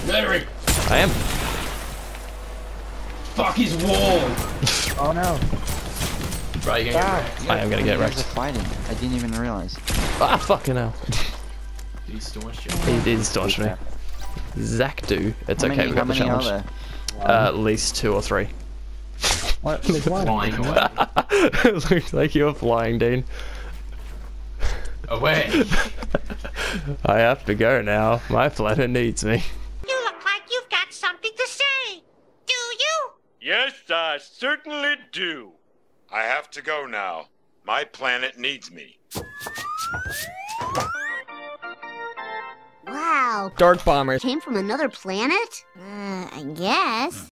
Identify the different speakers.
Speaker 1: Murdering.
Speaker 2: I am.
Speaker 1: Fuck his wall.
Speaker 3: Oh no.
Speaker 1: Right, you're gonna get
Speaker 2: I am gonna get
Speaker 4: You guys
Speaker 2: wrecked.
Speaker 4: are fighting. I didn't even realize.
Speaker 2: Ah, fucking hell.
Speaker 1: Did he staunch you?
Speaker 2: He did staunch me. Zach do. It's okay, we got the
Speaker 4: How many are
Speaker 2: challenge.
Speaker 4: there?
Speaker 2: At least 2 or 3.
Speaker 3: What? Which one?
Speaker 1: Flying away.
Speaker 2: It looks like you're flying, Dean.
Speaker 1: Away.
Speaker 2: I have to go now. My planet needs me.
Speaker 5: You look like you've got something to say. Do you?
Speaker 6: Yes, I certainly do. I have to go now. My planet needs me.
Speaker 5: Wow.
Speaker 2: Dark bombers.
Speaker 5: Came from another planet? I guess.